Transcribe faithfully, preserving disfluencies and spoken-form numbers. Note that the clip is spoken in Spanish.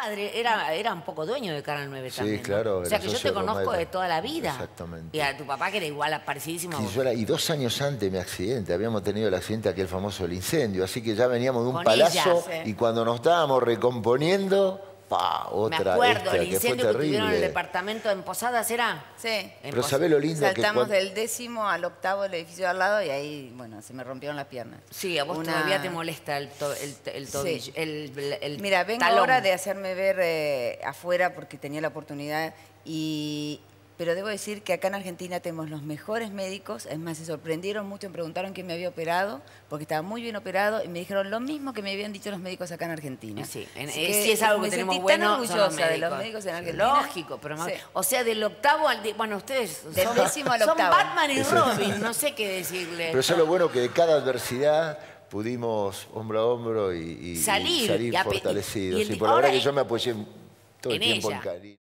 padre era, era un poco dueño de Canal nueve también. Sí, claro. ¿No? O sea, que yo te conozco de toda la vida. Exactamente. Y a tu papá, que era igual, parecidísimo a vos. Sí, yo era, y dos años antes de mi accidente, habíamos tenido el accidente aquel famoso del incendio, así que ya veníamos de un Con palazo ella, sí. y cuando nos estábamos recomponiendo, pa, otra Me acuerdo, esta, el que fue incendio que, terrible. tuvieron en el departamento en Posadas, ¿era? Sí. En Pero Pos- ¿sabés lo lindo Saltamos que cuando... del décimo al octavo del edificio de al lado y ahí, bueno, se me rompieron las piernas. Sí, a vos Una... todavía te molesta el, to, el, el tobillo, Sí. el, el, el Mira, vengo talón. ahora de hacerme ver eh, afuera porque tenía la oportunidad, y pero debo decir que acá en Argentina tenemos los mejores médicos. Es más, se sorprendieron mucho, me preguntaron quién me había operado, porque estaba muy bien operado, y me dijeron lo mismo que me habían dicho los médicos acá en Argentina. Sí, en, Así sí es algo que me tenemos sentí bueno. tan Son los orgullosa de los médicos. médicos en Argentina. Lógico, pero más- Sí. o sea, del octavo al... di- Bueno, ustedes Del son, décimo al son octavo. Batman y Robin, no sé qué decirle. Pero eso es lo bueno, que de cada adversidad pudimos hombro a hombro y, y- y Salir, salir y ape- fortalecidos. y- y Y, por ahora ahora que en- yo me apoyé todo el en tiempo ella. en Cari.